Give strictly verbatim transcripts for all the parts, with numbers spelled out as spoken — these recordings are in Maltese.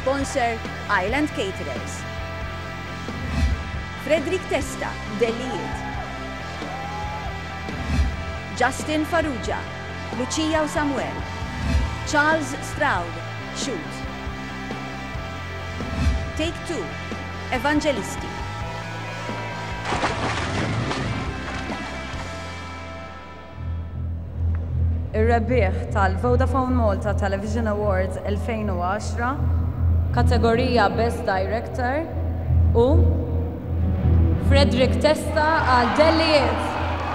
Sponsor Island Caterers. Fredrick Testa, Delijiet. Justin Farrugia, Lucia u Samuel. Charles Stroud, Shoot. Take Two, Evangelisti. Ir-rebbieħ tal-Vodafone Malta Television Awards twenty ten, kategorija Best Director u Fredrick Testa għal Delijiet.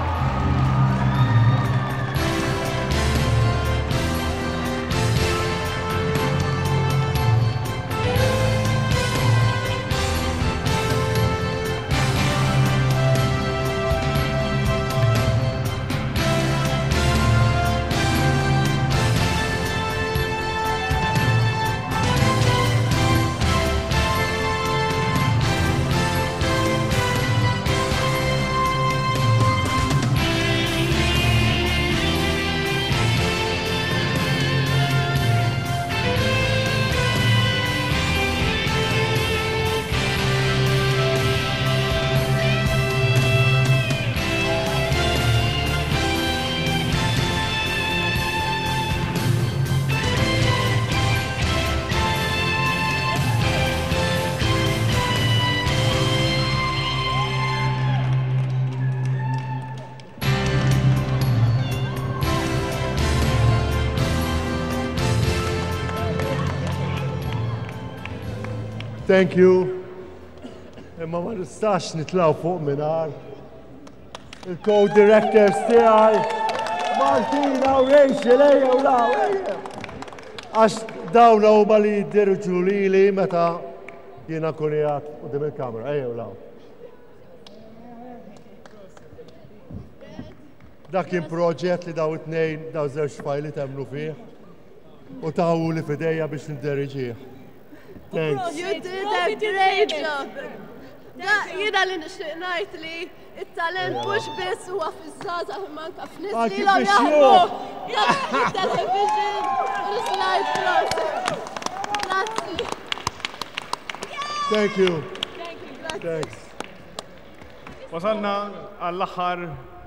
Thank you. Imma ma nistax nitlaw fuq minar. Il-co-directors tiegħi Martina u Rachel ejja u law ejja. Għax dawn huma li jiddirġu lili meta jiena kun qiegħed qudiem il-kamra ejja u law. Dak kien proġett li daw it-tnejn daw żewġ fajli temlu fih u tawu li f'idejja biex nidderġih. Thanks. You did a great job. Jiena li nixtieq ngħid li it-talent mhux biss huwa fiż-żgħażagħ imma anke f'nies li ilhom jaħdmu fit-television u l-slide process. Grazzi. Thank you. Thank you, grazzi. Thanks. Wasalna għall-aħħar